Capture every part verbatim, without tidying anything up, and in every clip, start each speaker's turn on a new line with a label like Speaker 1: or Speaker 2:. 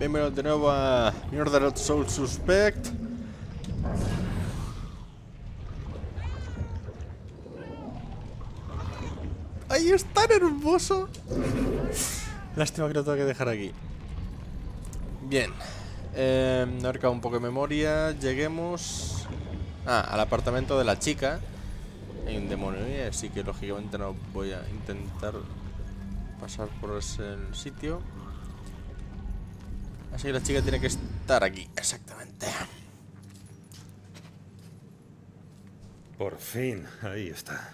Speaker 1: Bienvenido de nuevo a Murdered Soul Suspect. ¡Ay, es tan hermoso! Lástima que lo tengo que dejar aquí. Bien. Eh, he marcado un poco de memoria. Lleguemos... Ah, al apartamento de la chica. Hay un demonio ahí, así que lógicamente no voy a intentar pasar por ese sitio. Así que la chica tiene que estar aquí, exactamente.
Speaker 2: Por fin, ahí está.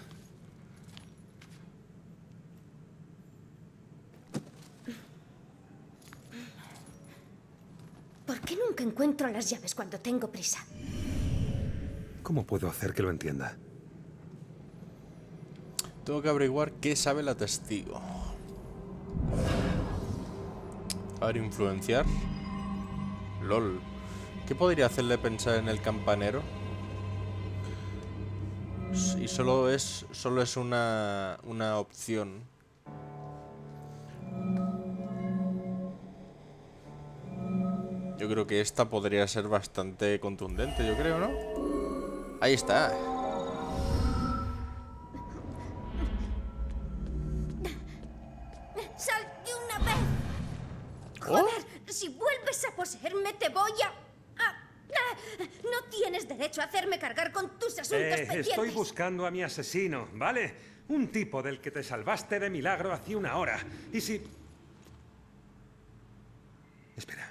Speaker 3: ¿Por qué nunca encuentro las llaves cuando tengo prisa?
Speaker 2: ¿Cómo puedo hacer que lo entienda?
Speaker 1: Tengo que averiguar qué sabe la testigo. A ver, influenciar. LOL. ¿Qué podría hacerle pensar en el campanero? Y solo es solo es una una opción. Yo creo que esta podría ser bastante contundente, yo creo, ¿no? Ahí está.
Speaker 3: ¡Sal de una vez! ¡Joder! Si vuelves a poseerme, te voy a... a- a- No tienes derecho a hacerme cargar con tus asuntos
Speaker 2: Eh,
Speaker 3: pendientes.
Speaker 2: estoy buscando a mi asesino, ¿vale? Un tipo del que te salvaste de milagro hace una hora. Y si... Espera.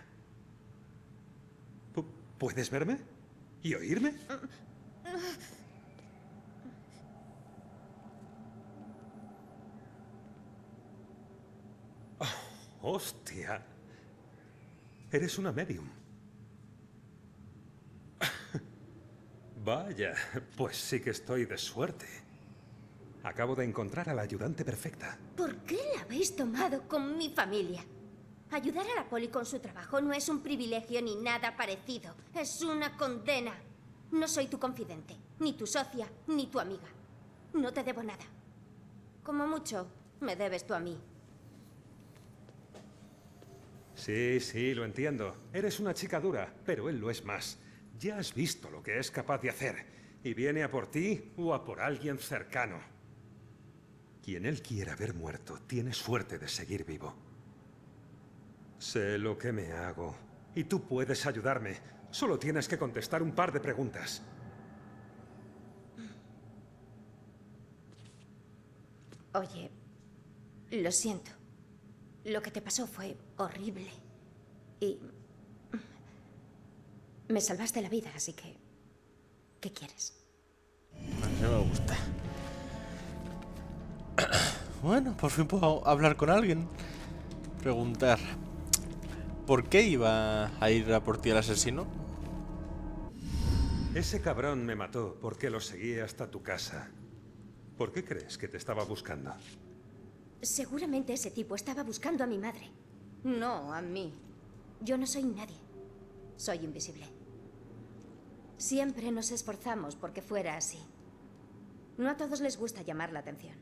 Speaker 2: Pu- ¿Puedes verme? ¿Y oírme? Oh, ¡hostia! Eres una medium. Vaya, pues sí que estoy de suerte. Acabo de encontrar a la ayudante perfecta.
Speaker 3: ¿Por qué la habéis tomado con mi familia? Ayudar a la poli con su trabajo no es un privilegio ni nada parecido. Es una condena. No soy tu confidente, ni tu socia, ni tu amiga. No te debo nada. Como mucho, me debes tú a mí.
Speaker 2: Sí, sí, lo entiendo. Eres una chica dura, pero él lo es más. Ya has visto lo que es capaz de hacer. Y viene a por ti o a por alguien cercano. Quien él quiera ver muerto tiene suerte de seguir vivo. Sé lo que me hago. Y tú puedes ayudarme. Solo tienes que contestar un par de preguntas.
Speaker 3: Oye, lo siento. Lo que te pasó fue horrible. Y... me salvaste la vida, así que... ¿qué quieres?
Speaker 1: Así me gusta. Bueno, por fin puedo hablar con alguien. Preguntar. ¿Por qué iba a ir a por ti el asesino?
Speaker 2: Ese cabrón me mató porque lo seguí hasta tu casa. ¿Por qué crees que te estaba buscando?
Speaker 3: Seguramente ese tipo estaba buscando a mi madre. No a mí. Yo no soy nadie. Soy invisible. Siempre nos esforzamos porque fuera así. No a todos les gusta llamar la atención.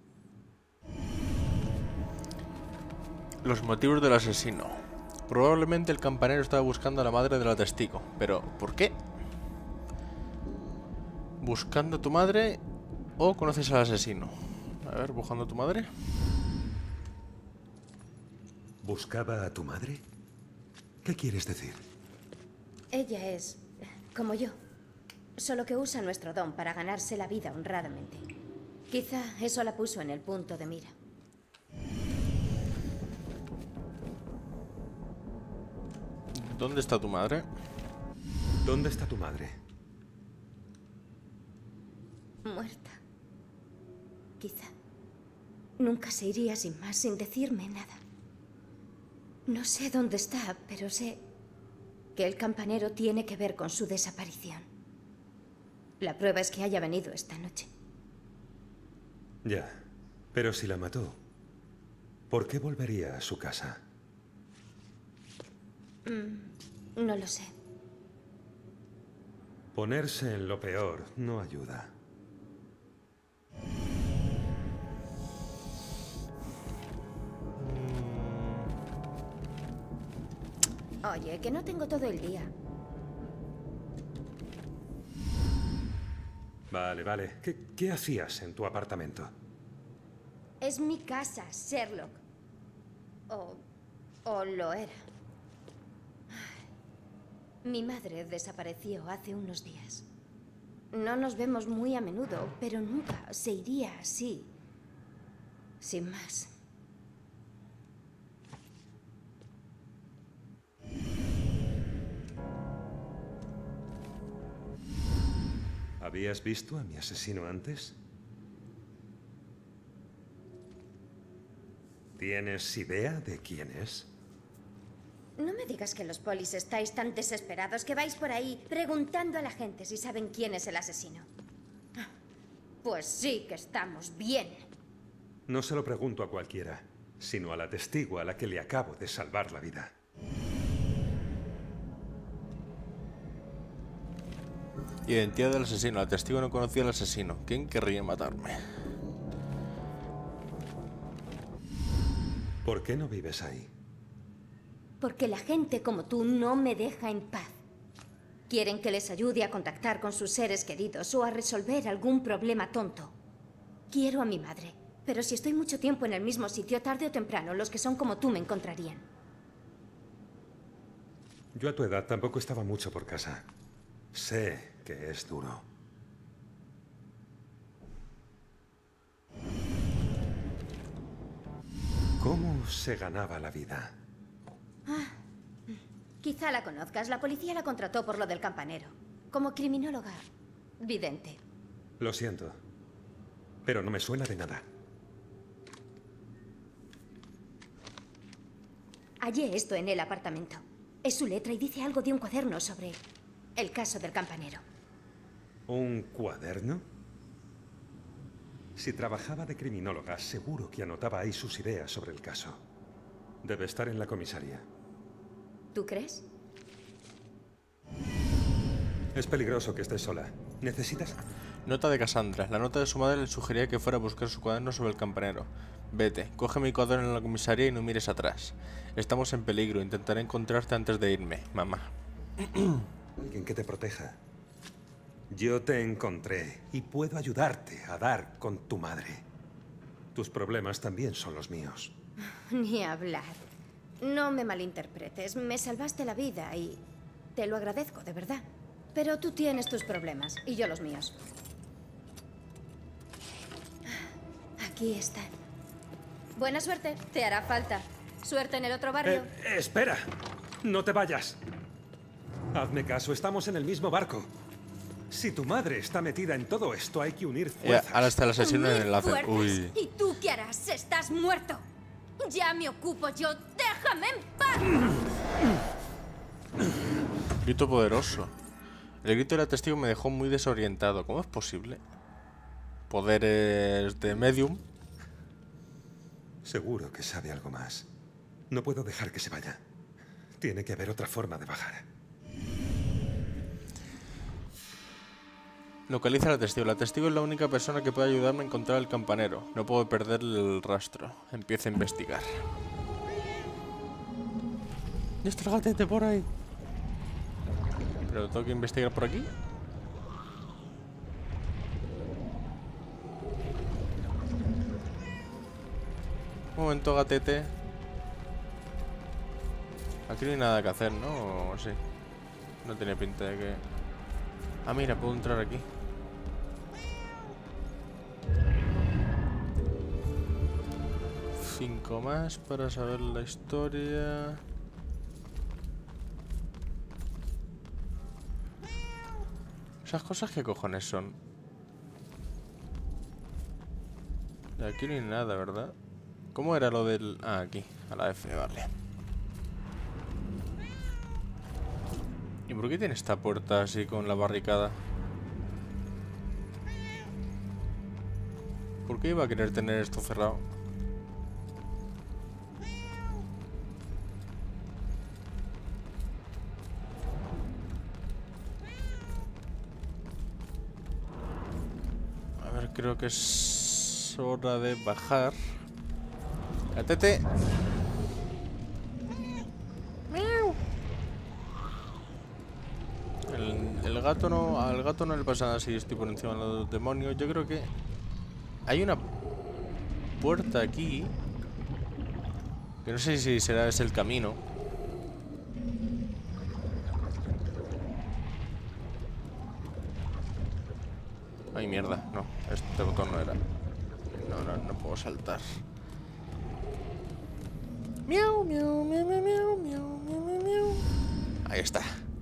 Speaker 1: Los motivos del asesino. Probablemente el campanero estaba buscando a la madre de la testigo. Pero, ¿por qué? ¿Buscando a tu madre o conoces al asesino? A ver, ¿buscando a tu madre?
Speaker 2: ¿Buscaba a tu madre? ¿Qué quieres decir?
Speaker 3: Ella es como yo. Solo que usa nuestro don para ganarse la vida honradamente. Quizá eso la puso en el punto de mira.
Speaker 1: ¿Dónde está tu madre?
Speaker 2: ¿Dónde está tu madre?
Speaker 3: Muerta. Quizá. Nunca se iría sin más, sin decirme nada. No sé dónde está, pero sé que el campanero tiene que ver con su desaparición. La prueba es que haya venido esta noche.
Speaker 2: Ya, pero si la mató, ¿por qué volvería a su casa?
Speaker 3: Mm, no lo sé.
Speaker 2: Ponerse en lo peor no ayuda.
Speaker 3: Oye, que no tengo todo el día.
Speaker 2: Vale, vale. ¿Qué, qué hacías en tu apartamento?
Speaker 3: Es mi casa, Sherlock. O... o lo era. Mi madre desapareció hace unos días. No nos vemos muy a menudo, pero nunca se iría así, sin más.
Speaker 2: ¿Habías visto a mi asesino antes? ¿Tienes idea de quién es?
Speaker 3: No me digas que los polis estáis tan desesperados que vais por ahí preguntando a la gente si saben quién es el asesino. Pues sí que estamos bien.
Speaker 2: No se lo pregunto a cualquiera, sino a la testigo a la que le acabo de salvar la vida.
Speaker 1: Identidad del asesino. El testigo no conocía al asesino. ¿Quién querría matarme?
Speaker 2: ¿Por qué no vives ahí?
Speaker 3: Porque la gente como tú no me deja en paz. Quieren que les ayude a contactar con sus seres queridos o a resolver algún problema tonto. Quiero a mi madre, pero si estoy mucho tiempo en el mismo sitio, tarde o temprano, los que son como tú me encontrarían.
Speaker 2: Yo a tu edad tampoco estaba mucho por casa. Sé que es duro. ¿Cómo se ganaba la vida?
Speaker 3: Ah, quizá la conozcas. La policía la contrató por lo del campanero. Como criminóloga vidente.
Speaker 2: Lo siento, pero no me suena de nada.
Speaker 3: Hallé esto en el apartamento. Es su letra y dice algo de un cuaderno sobre el caso del campanero.
Speaker 2: ¿Un cuaderno? Si trabajaba de criminóloga, seguro que anotaba ahí sus ideas sobre el caso. Debe estar en la comisaría.
Speaker 3: ¿Tú crees?
Speaker 2: Es peligroso que estés sola. ¿Necesitas...?
Speaker 1: Nota de Cassandra. La nota de su madre le sugería que fuera a buscar su cuaderno sobre el campanero. Vete, coge mi cuaderno en la comisaría y no mires atrás. Estamos en peligro. Intentaré encontrarte antes de irme, mamá.
Speaker 2: Alguien que te proteja. Yo te encontré y puedo ayudarte a dar con tu madre. Tus problemas también son los míos.
Speaker 3: Ni hablar. No me malinterpretes. Me salvaste la vida y te lo agradezco, de verdad. Pero tú tienes tus problemas y yo los míos. Aquí están. Buena suerte. Te hará falta. Suerte en el otro barrio.
Speaker 2: Eh, espera. No te vayas. Hazme caso. Estamos en el mismo barco. Si tu madre está metida en todo esto, hay que unir fuerzas.
Speaker 1: Yeah, ahora está el asesino en el enlace. Uy.
Speaker 3: ¿Y tú qué harás? Estás muerto. Ya me ocupo yo. ¡Déjame en paz!
Speaker 1: Grito poderoso. El grito del testigo me dejó muy desorientado. ¿Cómo es posible? Poderes de medium.
Speaker 2: Seguro que sabe algo más. No puedo dejar que se vaya. Tiene que haber otra forma de bajar.
Speaker 1: Localiza al testigo. La testigo es la única persona que puede ayudarme a encontrar al campanero. No puedo perderle el rastro. Empieza a investigar. ¡Está el gatete por ahí! ¿Pero tengo que investigar por aquí? Un momento, gatete. Aquí no hay nada que hacer, ¿no? ¿O sí? No tiene pinta de que... Ah, mira, puedo entrar aquí. Cinco más para saber la historia. ¿Esas cosas qué cojones son? De aquí no hay nada, ¿verdad? ¿Cómo era lo del...? Ah, aquí, a la F, vale. ¿Y por qué tiene esta puerta así con la barricada? ¿Por qué iba a querer tener esto cerrado? A ver, creo que es hora de bajar. ¡Gatete! gato no, al gato no le pasa nada si estoy por encima de los demonios. Yo creo que hay una puerta aquí que no sé si será ese el camino. Ay, mierda, no, este botón no era. No, no, no puedo saltar. Miau, miau, miau, miau, miau, miau, miau, miau. Ahí está.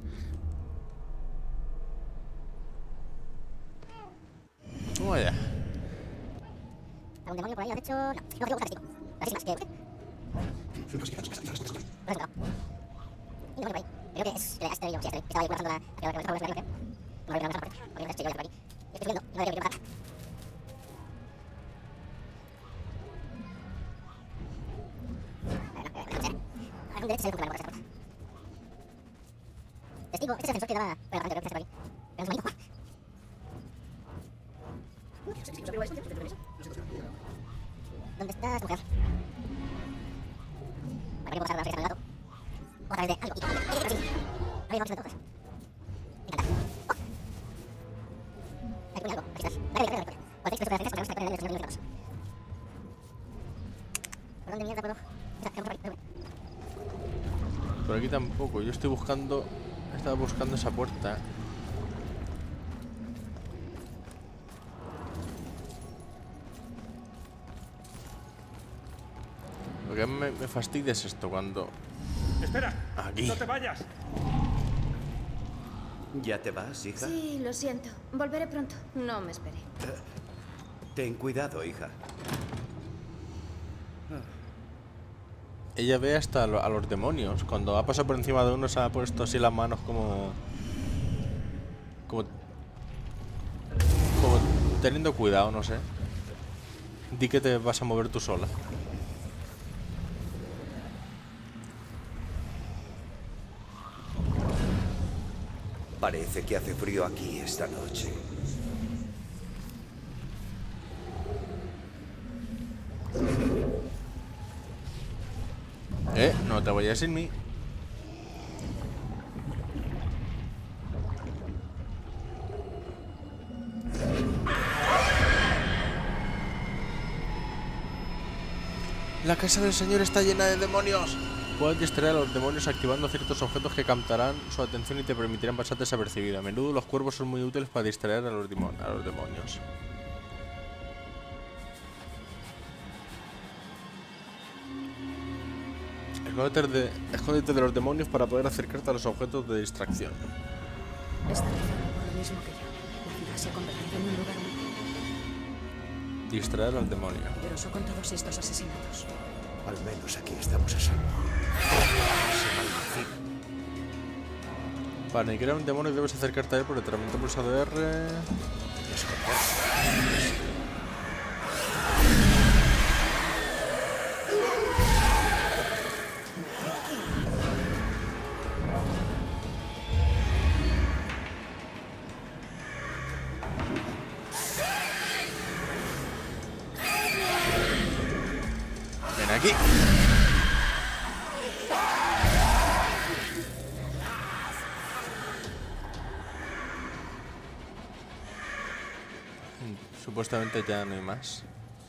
Speaker 1: Toma ya.
Speaker 4: ¿Algún demonio por ahí? ¿Has hecho? No, no quiero buscar testigo. Así más, que... ¿Lo has encontrado? Un demonio por ahí. Creo que es... Este era yo, sí, este estaba ahí bajando la... Aquí ahora que me estaba buscando, no lo veo, no lo veo, no lo veo, no lo veo, no lo veo, estoy subiendo, no debería bajar. Un derecho se ve como la puerta. Testigo, este es el ascensor que daba por el rango, creo que está por aquí. Pero es un bonito. ¿Dónde estás, mujer? Para que puedo pasar la fiesta con el gato. O a través de algo. Y... ¡Pero sí! No había mucho de todo. Me encanta. ¡Oh! Hay que poner algo. Aquí estás. Vale, vale, vale. Podéis que esto pueda hacer esto, porque vamos a poner el señor de los gatos. ¿Por dónde mierda puedo? Está, por aquí.
Speaker 1: Por aquí tampoco. Yo estoy buscando... Estaba buscando esa puerta. Lo que me, me fastidia es esto cuando...
Speaker 2: ¡Espera!
Speaker 1: Aquí.
Speaker 2: ¡No te vayas!
Speaker 5: ¿Ya te vas, hija?
Speaker 3: Sí, lo siento. Volveré pronto. No me esperé.
Speaker 5: Ten cuidado, hija.
Speaker 1: Ella ve hasta a los demonios. Cuando ha pasado por encima de uno se ha puesto así las manos como... Como... Como teniendo cuidado, no sé. Di que te vas a mover tú sola.
Speaker 5: Parece que hace frío aquí esta noche.
Speaker 1: Eh, no te vayas sin mí. La casa del señor está llena de demonios. Puedes distraer a los demonios activando ciertos objetos que captarán su atención y te permitirán pasar desapercibido. A menudo los cuervos son muy útiles para distraer a los, a los demonios. Escóndete de, escóndete de los demonios para poder acercarte a los objetos de distracción.
Speaker 6: Está rezando por lo mismo que yo. La ciudad se ha convertido en un lugar muy
Speaker 1: Distraer al demonio.
Speaker 6: peligroso con todos estos asesinatos.
Speaker 5: Al menos aquí estamos a salvo.
Speaker 1: Para aniquilar a un demonio debes acercarte a él por el tratamiento pulsado R. Ven aquí. Supuestamente ya no hay más.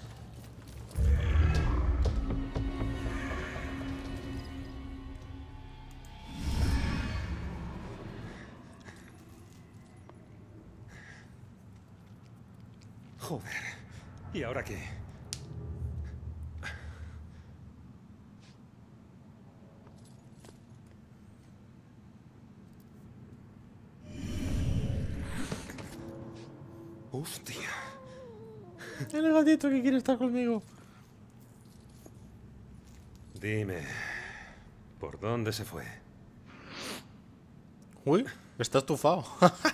Speaker 2: Joder. ¿Y ahora qué? Hostia.
Speaker 1: El gatito que quiere estar conmigo.
Speaker 2: Dime, ¿por dónde se fue?
Speaker 1: Uy, está estufado.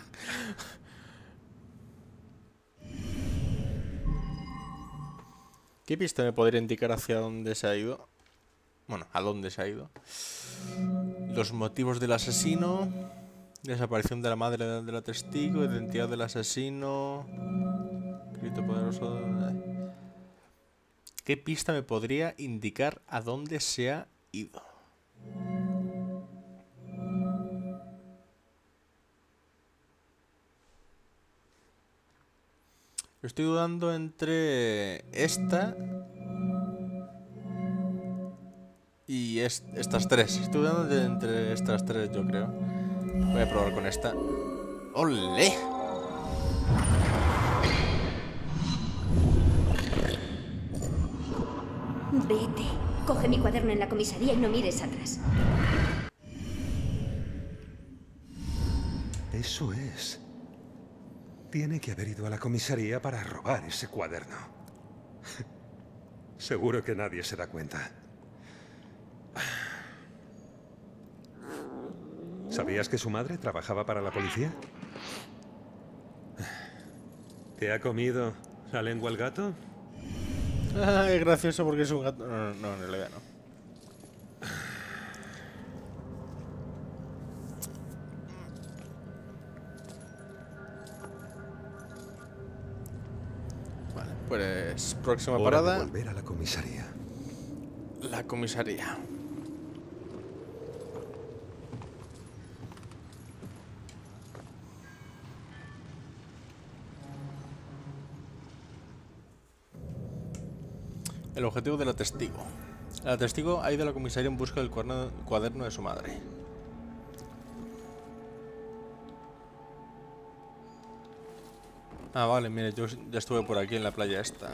Speaker 1: ¿Qué pista me podría indicar hacia dónde se ha ido? Bueno, a dónde se ha ido. Los motivos del asesino. Desaparición de la madre de la testigo. Identidad del asesino. Grito poderoso. ¿Qué pista me podría indicar a dónde se ha ido? Estoy dudando entre esta y est estas tres. Estoy dudando de entre estas tres, yo creo. Voy a probar con esta. ¡Olé!
Speaker 3: Vete. Coge mi cuaderno en la comisaría y no mires atrás.
Speaker 2: Eso es. Tiene que haber ido a la comisaría para robar ese cuaderno. Seguro que nadie se da cuenta. ¿Sabías que su madre trabajaba para la policía? ¿Te ha comido la lengua el gato?
Speaker 1: Ah, es gracioso porque es un gato. No, no, en realidad no. Vale, pues próxima
Speaker 2: Hora
Speaker 1: parada.
Speaker 2: de volver a la comisaría.
Speaker 1: La comisaría. El objetivo de la testigo. La testigo ha ido a la comisaría en busca del cuaderno, cuaderno de su madre. Ah, vale, mire, yo ya estuve por aquí en la playa esta.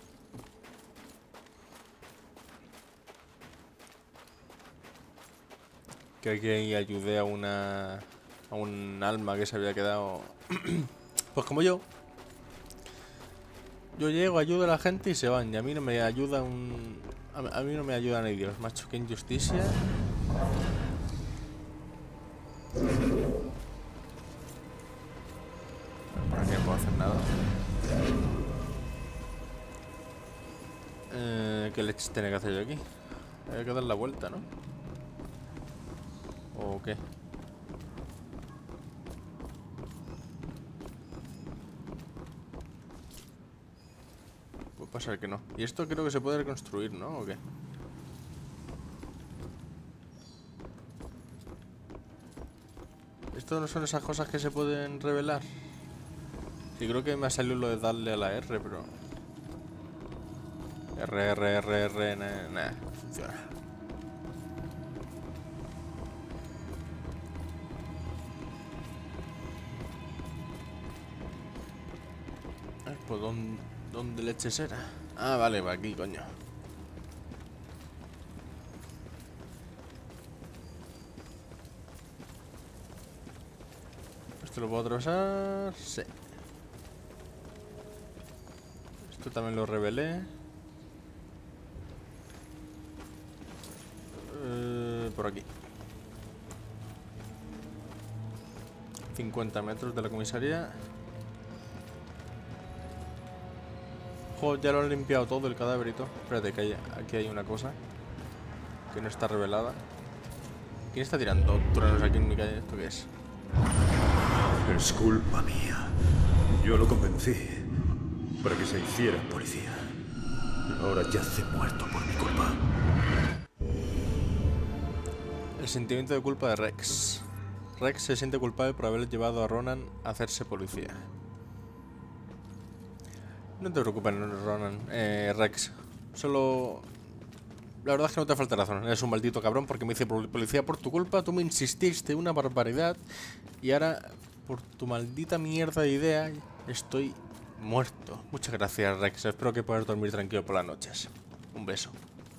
Speaker 1: Que aquí ayudé a una... a un alma que se había quedado... pues como yo. Yo llego, ayudo a la gente y se van. Y a mí no me ayuda un... A, a mí no me ayudan ni Dios, macho. Qué injusticia. Por aquí no puedo hacer nada. Eh, ¿Qué leches tiene que hacer yo aquí? Hay que dar la vuelta, ¿no? ¿O qué? Puede pasar que no. Y esto creo que se puede reconstruir, ¿no? ¿O qué? Esto no son esas cosas que se pueden revelar. Sí, creo que me ha salido lo de darle a la R, pero... R, R, R, R, nada, nah, no funciona. Ay, pues ¿dónde, dónde leches era? Ah, vale, va aquí, coño. ¿Esto lo puedo atravesar? Sí. Esto también lo revelé. Eh, por aquí. cincuenta metros de la comisaría. Joder, ya lo han limpiado todo el cadáverito. Espérate, que hay, aquí hay una cosa que no está revelada. ¿Quién está tirando truenos aquí en mi calle? ¿Esto qué es?
Speaker 7: Es culpa mía. Yo lo convencí para que se hiciera policía. Ahora yace muerto por mi culpa.
Speaker 1: El sentimiento de culpa de Rex. Rex se siente culpable por haber llevado a Ronan a hacerse policía. No te preocupes, Ronan. Eh, Rex. Solo... La verdad es que no te falta razón. Eres un maldito cabrón porque me hice policía por tu culpa. Tú me insististe, una barbaridad. Y ahora, por tu maldita mierda de idea, estoy muerto. Muchas gracias, Rex. Espero que puedas dormir tranquilo por las noches. Un beso.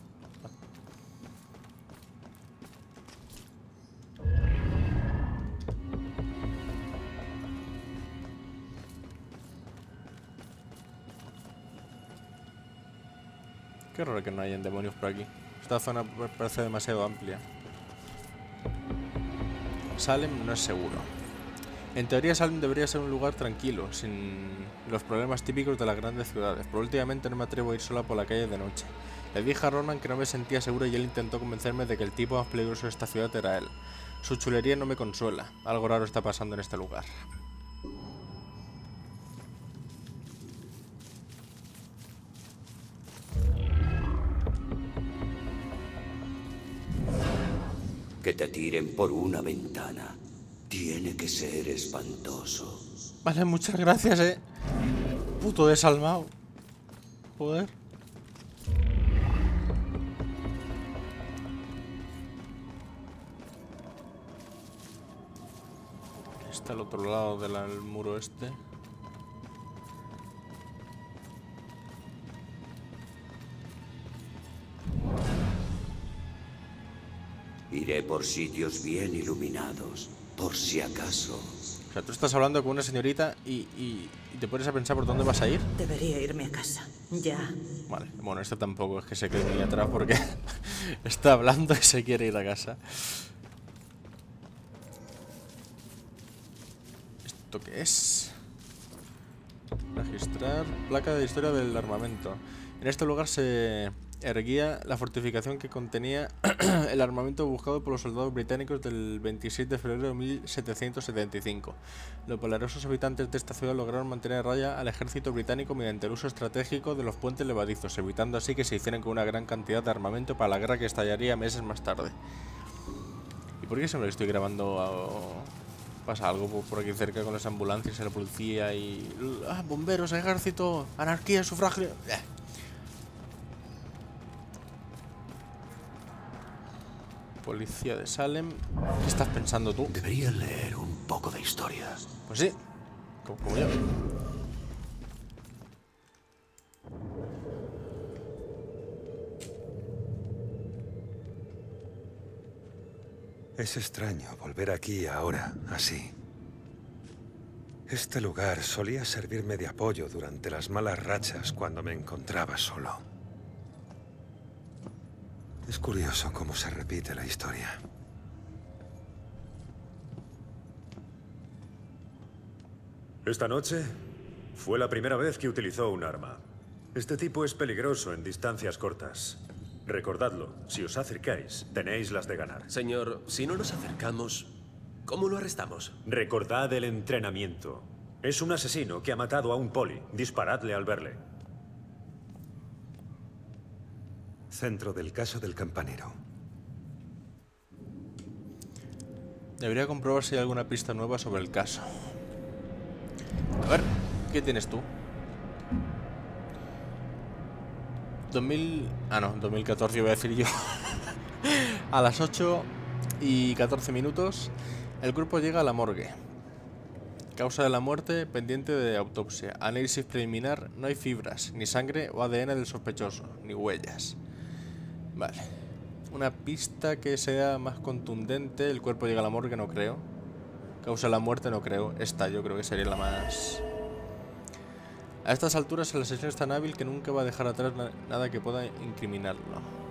Speaker 1: Qué raro que no hayan demonios por aquí. Esta zona parece demasiado amplia. Salem no es seguro. En teoría Salem debería ser un lugar tranquilo, sin los problemas típicos de las grandes ciudades, pero últimamente no me atrevo a ir sola por la calle de noche. Le dije a Ronan que no me sentía seguro y él intentó convencerme de que el tipo más peligroso de esta ciudad era él. Su chulería no me consuela. Algo raro está pasando en este lugar.
Speaker 5: Que te tiren por una ventana. Tiene que ser espantoso.
Speaker 1: Vale, muchas gracias, eh. puto desalmado. Joder. Está al otro lado del del muro este.
Speaker 5: Iré por sitios bien iluminados, por si acaso.
Speaker 1: O sea, tú estás hablando con una señorita y, y, y te pones a pensar por dónde vas a ir.
Speaker 8: Debería irme a casa. Ya.
Speaker 1: Vale, bueno, este tampoco es que se quede muy atrás porque está hablando y se quiere ir a casa. ¿Esto qué es? Registrar placa de historia del armamento. En este lugar se erguía la fortificación que contenía el armamento buscado por los soldados británicos del veintisiete de febrero de mil setecientos setenta y cinco. Los valerosos habitantes de esta ciudad lograron mantener a raya al ejército británico mediante el uso estratégico de los puentes levadizos, evitando así que se hicieran con una gran cantidad de armamento para la guerra que estallaría meses más tarde. ¿Y por qué siempre estoy grabando a... pasa algo por aquí cerca con las ambulancias y la policía y... ¡Ah, bomberos, ejército, anarquía, sufragio! Eh. Policía de Salem. ¿Qué estás pensando tú?
Speaker 5: Debería leer un poco de historia.
Speaker 1: Pues sí, como, como yo.
Speaker 2: Es extraño volver aquí ahora, así. Este lugar solía servirme de apoyo durante las malas rachas cuando me encontraba solo. Es curioso cómo se repite la historia.
Speaker 7: Esta noche fue la primera vez que utilizó un arma. Este tipo es peligroso en distancias cortas. Recordadlo, si os acercáis, tenéis las de ganar.
Speaker 9: Señor, si no nos acercamos, ¿cómo lo arrestamos?
Speaker 7: Recordad el entrenamiento. Es un asesino que ha matado a un poli. Disparadle al verle.
Speaker 2: Centro del caso del campanero.
Speaker 1: Debería comprobar si hay alguna pista nueva sobre el caso. A ver, ¿qué tienes tú? dos mil... Ah, no, dos mil catorce voy a decir yo. A las ocho y catorce minutos, el cuerpo llega a la morgue. Causa de la muerte pendiente de autopsia. Análisis preliminar, no hay fibras, ni sangre o A D N del sospechoso, ni huellas. Vale. Una pista que sea más contundente. El cuerpo llega a la morgue, no creo. Causa de la muerte, no creo. Esta yo creo que sería la más... A estas alturas el asesino es tan hábil que nunca va a dejar atrás na nada que pueda incriminarlo.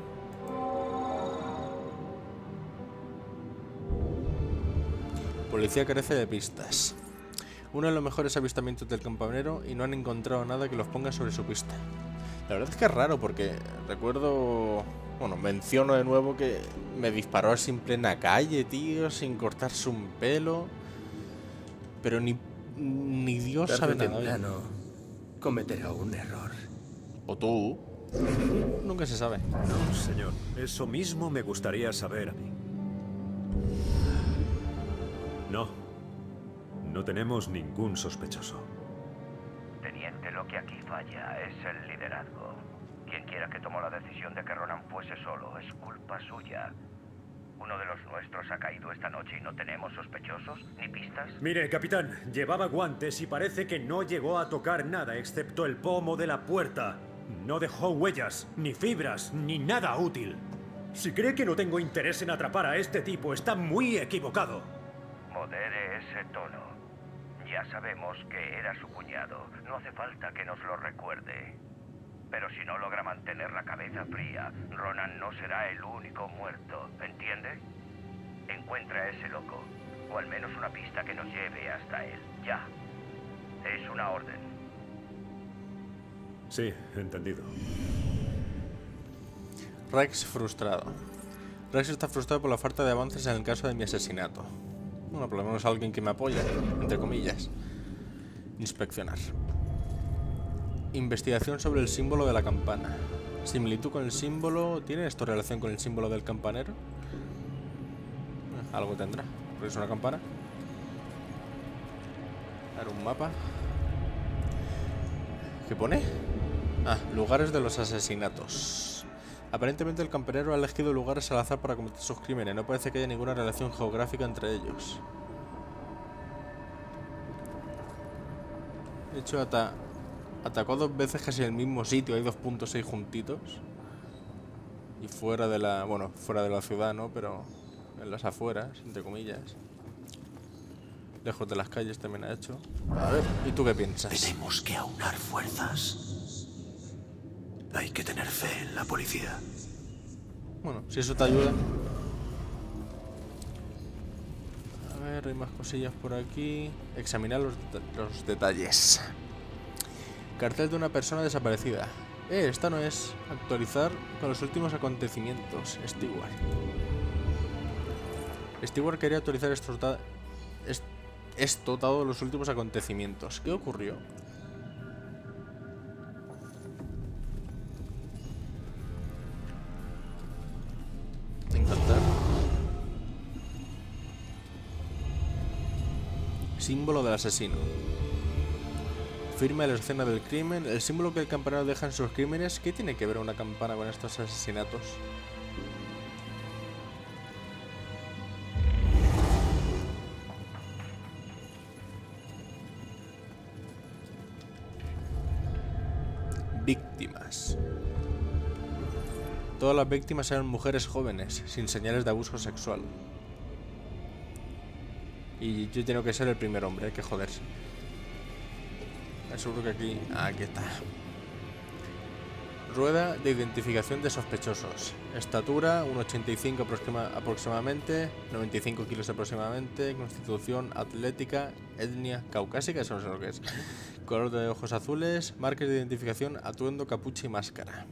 Speaker 1: Policía carece de pistas. Uno de los mejores avistamientos del campanero y no han encontrado nada que los ponga sobre su pista. La verdad es que es raro porque recuerdo... Bueno, menciono de nuevo que me disparó así en plena calle, tío, sin cortarse un pelo. Pero ni, ni Dios sabe nada.
Speaker 9: Temprano cometerá un error.
Speaker 1: O tú. Nunca se sabe.
Speaker 7: No, señor. Eso mismo me gustaría saber a mí. No. No tenemos ningún sospechoso.
Speaker 10: Teniente, lo que aquí falla es el liderazgo. Quien quiera que tomó la decisión de que Ronan fuese solo es culpa suya. Uno de los nuestros ha caído esta noche y no tenemos sospechosos ni pistas.
Speaker 7: Mire, capitán, llevaba guantes y parece que no llegó a tocar nada excepto el pomo de la puerta. No dejó huellas, ni fibras, ni nada útil. Si cree que no tengo interés en atrapar a este tipo, está muy equivocado.
Speaker 10: Modere ese tono. Ya sabemos que era su cuñado. No hace falta que nos lo recuerde. Pero si no logra mantener la cabeza fría, Ronan no será el único muerto, ¿entiende? Encuentra a ese loco, o al menos una pista que nos lleve hasta él, ya. Es una orden.
Speaker 7: Sí, entendido.
Speaker 1: Rex frustrado. Rex está frustrado por la falta de avances en el caso de mi asesinato. Bueno, por lo menos alguien que me apoya, entre comillas. Inspeccionar. Investigación sobre el símbolo de la campana. Similitud con el símbolo... ¿Tiene esto relación con el símbolo del campanero? Eh, algo tendrá. Porque es una campana. A ver, un mapa. ¿Qué pone? Ah, lugares de los asesinatos. Aparentemente el campanero ha elegido lugares al azar para cometer sus crímenes. No parece que haya ninguna relación geográfica entre ellos. De hecho, ata atacó dos veces casi en el mismo sitio. Hay dos puntos seis juntitos. Y fuera de la... Bueno, fuera de la ciudad, ¿no? Pero en las afueras, entre comillas. Lejos de las calles también ha hecho. A ver, ¿y tú qué piensas?
Speaker 9: Tenemos que aunar fuerzas. Hay que tener fe en la policía.
Speaker 1: Bueno, si eso te ayuda. A ver, hay más cosillas por aquí. Examinar los, los detalles. Cartel de una persona desaparecida. Eh, esta no es. Actualizar con los últimos acontecimientos. Stewart. Stewart quería actualizar estos datos. Est esto dado los últimos acontecimientos. ¿Qué ocurrió? Encantar. Símbolo del asesino. Firma de la escena del crimen. El símbolo que el campanero deja en sus crímenes. ¿Qué tiene que ver una campana con estos asesinatos? Víctimas. Todas las víctimas eran mujeres jóvenes, sin señales de abuso sexual. Y yo tengo que ser el primer hombre, hay que joderse. Seguro que aquí... Ah, aquí está. Rueda de identificación de sospechosos. Estatura, uno ochenta y cinco aproxima, aproximadamente, noventa y cinco kilos aproximadamente. Constitución atlética, etnia caucásica, eso no sé lo que es. Color de ojos azules, marcas de identificación, atuendo, capucha y máscara.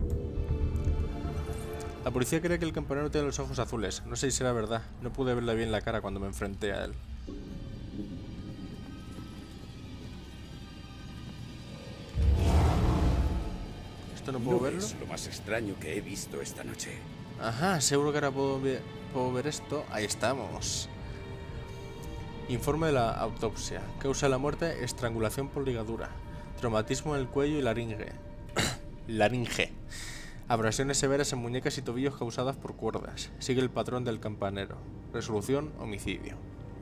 Speaker 1: La policía cree que el campanero tiene los ojos azules. No sé si será verdad. No pude verle bien la cara cuando me enfrenté a él. ¿Esto no puedo
Speaker 5: No
Speaker 1: verlo?
Speaker 5: es lo más extraño que he visto esta noche.
Speaker 1: Ajá, seguro que ahora puedo ver, puedo ver esto. Ahí estamos. Informe de la autopsia. Causa de la muerte: estrangulación por ligadura. Traumatismo en el cuello y laringe. Laringe. Abrasiones severas en muñecas y tobillos causadas por cuerdas. Sigue el patrón del campanero. Resolución: homicidio.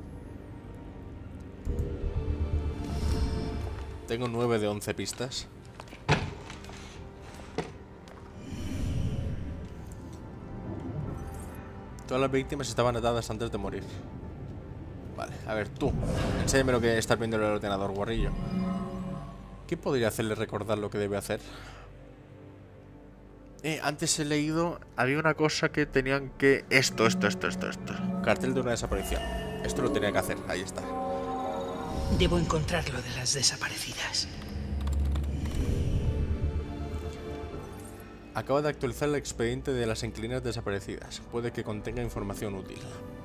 Speaker 1: Tengo nueve de once pistas. Todas las víctimas estaban atadas antes de morir. Vale, a ver, tú. Enséñame lo que estás viendo en el ordenador, guarrillo. ¿Qué podría hacerle recordar lo que debe hacer? Eh, antes he leído... Había una cosa que tenían que... Esto, esto, esto, esto, esto. Cartel de una desaparición. Esto lo tenía que hacer, ahí está.
Speaker 8: Debo encontrar lo de las desaparecidas.
Speaker 1: Acaba de actualizar el expediente de las inquilinas desaparecidas. Puede que contenga información útil.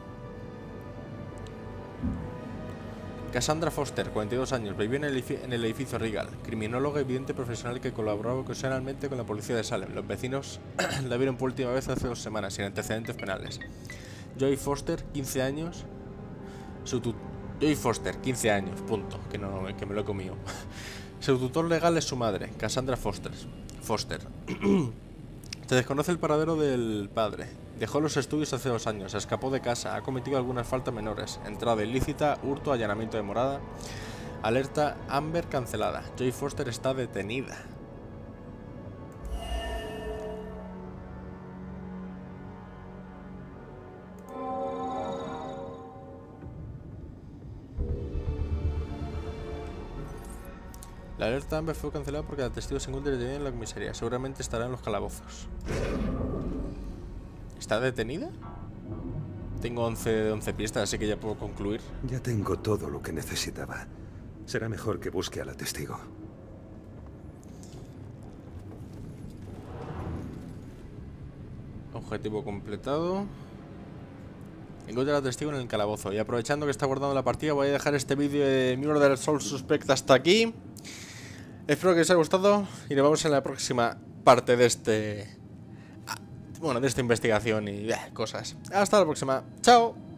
Speaker 1: Cassandra Foster, cuarenta y dos años, vivió en el, en el edificio Regal. Criminóloga y vidente profesional que colaboraba ocasionalmente con la policía de Salem. Los vecinos la vieron por última vez hace dos semanas, sin antecedentes penales. Joy Foster, quince años. Su tu Joy Foster, quince años, punto. Que, no, que me lo he comido. Su tutor legal es su madre, Cassandra Foster. Foster. Se desconoce el paradero del padre. Dejó los estudios hace dos años, escapó de casa, ha cometido algunas faltas menores. Entrada ilícita, hurto, allanamiento de morada. Alerta Amber cancelada. Joy Foster está detenida. La alerta Amber fue cancelada porque la testigo se encuentra detenida en la comisaría. Seguramente estará en los calabozos. ¿Está detenida? Tengo once de once pistas, así que ya puedo concluir.
Speaker 2: Ya tengo todo lo que necesitaba. Será mejor que busque a la testigo.
Speaker 1: Objetivo completado. Encuentra a la testigo en el calabozo. Y aprovechando que está guardando la partida, voy a dejar este vídeo de Murder Soul Suspect hasta aquí. Espero que os haya gustado y nos vemos en la próxima parte de este... Bueno, de esta investigación y eh, cosas. Hasta la próxima. Chao.